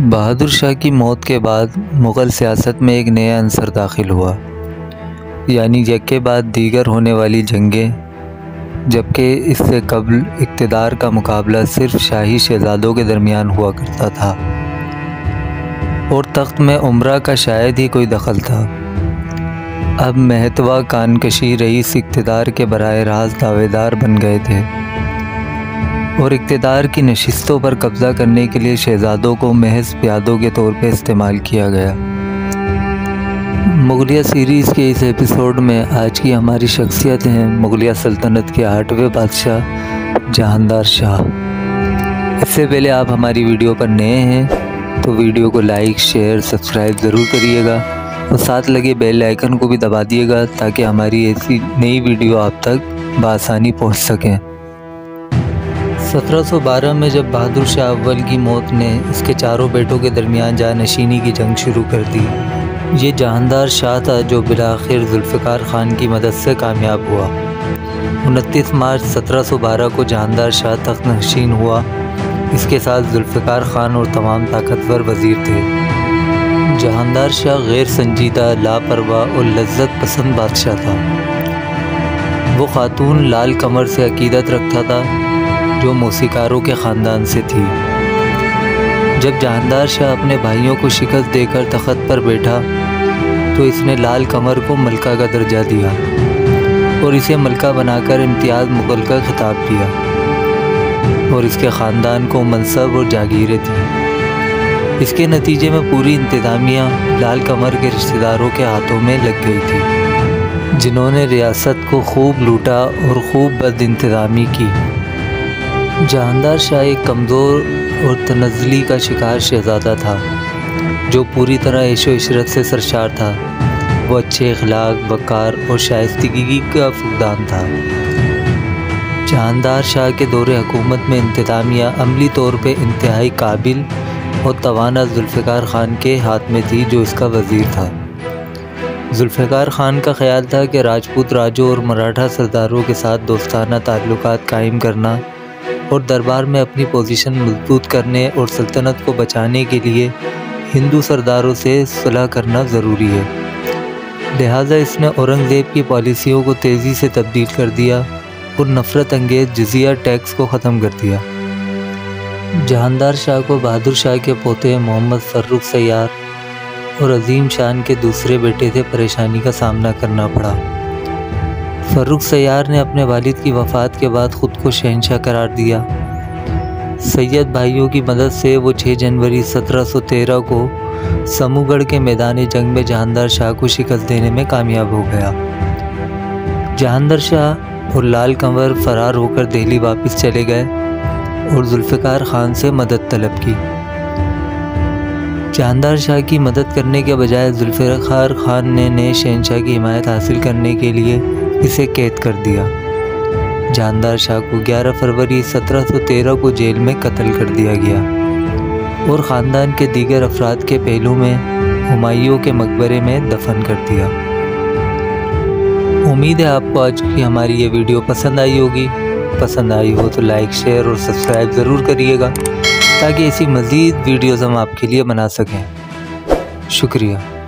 बहादुर शाह की मौत के बाद मुग़ल सियासत में एक नया अंसर दाखिल हुआ, यानी यके बाद दीगर होने वाली जंगें। जबकि इससे कबल इक़्तिदार का मुकाबला सिर्फ शाही शहज़ादों के दरमियान हुआ करता था और तख्त में उमरा का शायद ही कोई दखल था। अब महतवा कानकशी रईस इक़्तिदार के बराह रास्त दावेदार बन गए थे और इक़्तिदार की नशिस्तों पर कब्ज़ा करने के लिए शहज़ादों को महज प्यादों के तौर पर इस्तेमाल किया गया। मुग़लिया सीरीज़ के इस एपिसोड में आज की हमारी शख्सियत हैं मुग़लिया सल्तनत के 8वें बादशाह जहांदार शाह। इससे पहले आप हमारी वीडियो पर नए हैं तो वीडियो को लाइक, शेयर, सब्सक्राइब ज़रूर करिएगा और साथ लगे बेल आइकन को भी दबा दिएगा ताकि हमारी ऐसी नई वीडियो आप तक बआसानी पहुंच सकें। 1712 में जब बहादुर शाह अव्वल की मौत ने इसके चारों बेटों के दरमियान जानशीनी की जंग शुरू कर दी। ये जहांदार शाह था जो बिलाखिर जुल्फ़िकार ख़ान की मदद से कामयाब हुआ। 29 मार्च 1712 को जहांदार शाह तख्त नशीन हुआ। इसके साथ जुल्फ़िकार ख़ान और तमाम ताकतवर वज़ीर थे। जहांदार शाह गैर संजीदा, लापरवाह और लज्जत पसंद बादशाह था। वो ख़ातून लाल कमर से अकीदत रखता था जो मौसीकारों के ख़ानदान से थी। जब जहांदार शाह अपने भाइयों को शिकस्त देकर तख़्त पर बैठा तो इसने लाल कमर को मलका का दर्जा दिया और इसे मलका बनाकर इम्तियाज़ मुग़ल का खिताब दिया और इसके ख़ानदान को मनसब और जागीरें थीं। इसके नतीजे में पूरी इंतज़ामिया लाल कमर के रिश्तेदारों के हाथों में लग गई थी, जिन्होंने रियासत को खूब लूटा और खूब बद इंतज़ामी की। जहांदार शाह एक कमज़ोर और तनज़्ज़ुली का शिकार शहज़ादा था जो पूरी तरह ऐशो इशरत से सरशार था। वो अच्छे अखलाक, वक़ार और शाइस्तगी का फुक़दान था। जहांदार शाह के दौरे हुकूमत में इंतज़ामिया अमली तौर पे इंतहाई काबिल और तवाना जुल्फ़िकार ख़ान के हाथ में थी जो इसका वज़ीर था। जुल्फ़िकार ख़ान का ख्याल था कि राजपूत राजों और मराठा सरदारों के साथ दोस्ताना ताल्लुकात कायम करना और दरबार में अपनी पोजीशन मजबूत करने और सल्तनत को बचाने के लिए हिंदू सरदारों से सुलह करना ज़रूरी है। लिहाजा इसने औरंगज़ेब की पॉलिसियों को तेज़ी से तब्दील कर दिया और नफ़रत अंगेज़ जज़िया टैक्स को ख़त्म कर दिया। जहांदार शाह को बहादुर शाह के पोते मोहम्मद फ़र्रुख सैयार और अज़ीम शान के दूसरे बेटे से परेशानी का सामना करना पड़ा। फ़र्रुख सैयार ने अपने वालिद की वफ़ात के बाद ख़ुद को शहंशाह करार दिया। सैयद भाइयों की मदद से वो 6 जनवरी 1713 को समूगढ़ के मैदान जंग में जहांदार शाह को शिकस्त देने में कामयाब हो गया। जहांदार शाह और लाल कंवर फ़रार होकर दिल्ली वापस चले गए और जुल्फ़िकार ख़ान से मदद तलब की। जहांदार शाह की मदद करने के बजाय जुल्फ़िकार ख़ान ने नए शहंशाह की हिमायत हासिल करने के लिए इसे कैद कर दिया। जहांदार शाह को 11 फरवरी 1713 को जेल में कत्ल कर दिया गया और ख़ानदान के दीगर अफराद के पहलू में हुमायूं के मकबरे में दफन कर दिया। उम्मीद है आपको आज की हमारी ये वीडियो पसंद आई होगी। पसंद आई हो तो लाइक, शेयर और सब्सक्राइब ज़रूर करिएगा ताकि ऐसी मज़ीद वीडियोज़ हम आपके लिए बना सकें। शुक्रिया।